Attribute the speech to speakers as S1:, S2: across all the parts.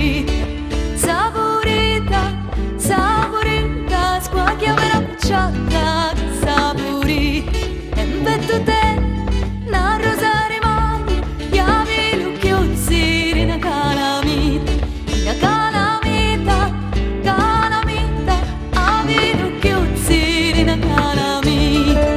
S1: saporita, saporita, squacchia vera pucciata, saporita, e petto te, na rosa rimane, chiami l'occhiozzi, rina calamita, calamita, ami l'occhiozzi, rina calamita.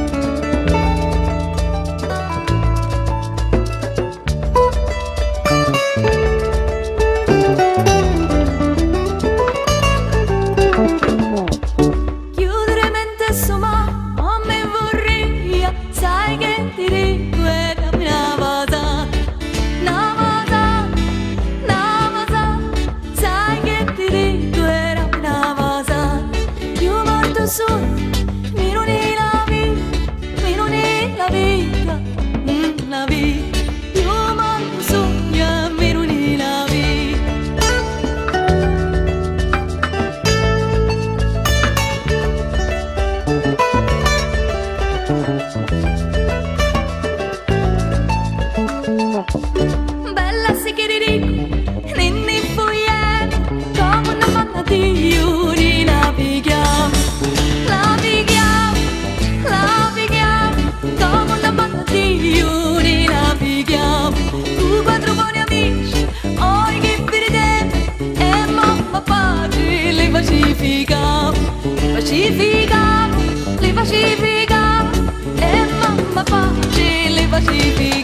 S1: Chiudere mente su ma me vorrei, sai che ti dico è una cosa, sai che ti dico era una cosa. Io morto solo, mi non è la vita, mi non è la vita, la vita. Io morto sogno, mi non è la vita. Bella sì che ti dico, ninni foglietto, come una manna di iuri la picchiamo, come una manna di iuri la picchiamo. Tu quattro buoni amici, oi che vedete, e mamma padre li pacificamo, e mamma padre li pacificamo.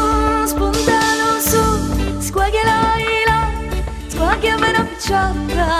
S1: Squacchia vera picciata,